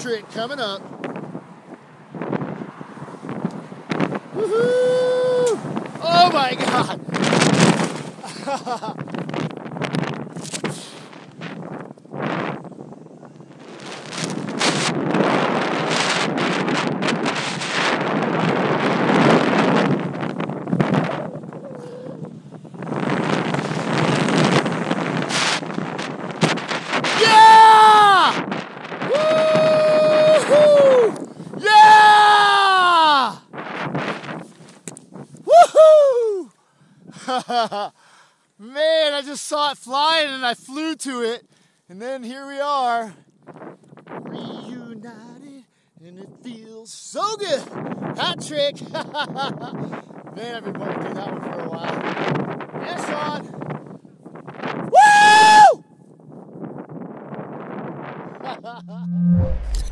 trick coming up. Woohoo! Oh my God! Man, I just saw it flying and I flew to it, and then here we are, reunited, and it feels so good. Hat trick. Man, I've been wanting to do that one for a while. Yes, Sean. Woo!